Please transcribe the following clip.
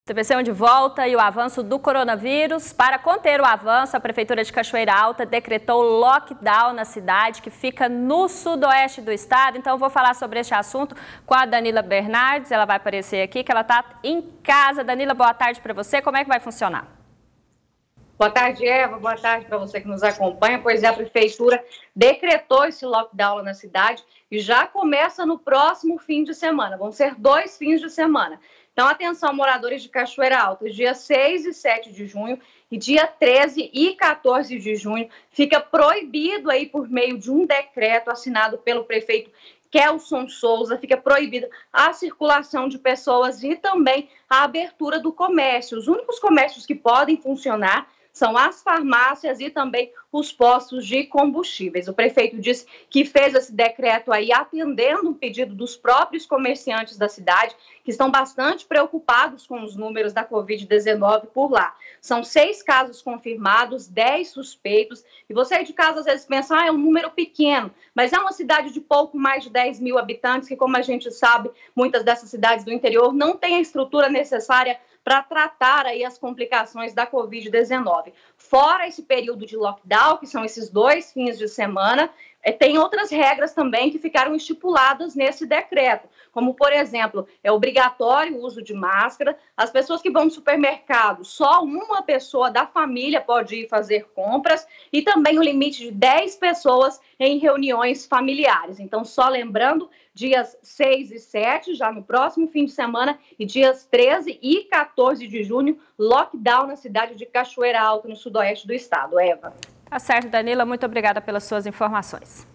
TVC de volta e o avanço do coronavírus. Para conter o avanço, a Prefeitura de Cachoeira Alta decretou lockdown na cidade, que fica no sudoeste do estado. Então, eu vou falar sobre este assunto com a Danila Bernardes. Ela vai aparecer aqui, que ela está em casa. Danila, boa tarde para você. Como é que vai funcionar? Boa tarde, Eva. Boa tarde para você que nos acompanha. Pois é, a Prefeitura decretou esse lockdown na cidade e já começa no próximo fim de semana. Vão ser 2 fins de semana. Então, atenção, moradores de Cachoeira Alta, dia 6 e 7 de junho e dia 13 e 14 de junho, fica proibido aí por meio de um decreto assinado pelo prefeito Kelson Souza, fica proibida a circulação de pessoas e também a abertura do comércio. Os únicos comércios que podem funcionar são as farmácias e também os postos de combustíveis. O prefeito disse que fez esse decreto aí atendendo um pedido dos próprios comerciantes da cidade, que estão bastante preocupados com os números da Covid-19 por lá. São 6 casos confirmados, 10 suspeitos, e você aí de casa às vezes pensa, é um número pequeno, mas é uma cidade de pouco mais de 10 mil habitantes, que como a gente sabe, muitas dessas cidades do interior não têm a estrutura necessária para tratar aí as complicações da Covid-19. Fora esse período de lockdown, que são esses 2 fins de semana, tem outras regras também que ficaram estipuladas nesse decreto, como, por exemplo, é obrigatório o uso de máscara, as pessoas que vão no supermercado, só uma pessoa da família pode ir fazer compras e também o limite de 10 pessoas em reuniões familiares. Então, só lembrando, dias 6 e 7, já no próximo fim de semana, e dias 13 e 14 de junho, lockdown na cidade de Cachoeira Alta, no sudoeste do estado. Eva. Tá certo, Danila. Muito obrigada pelas suas informações.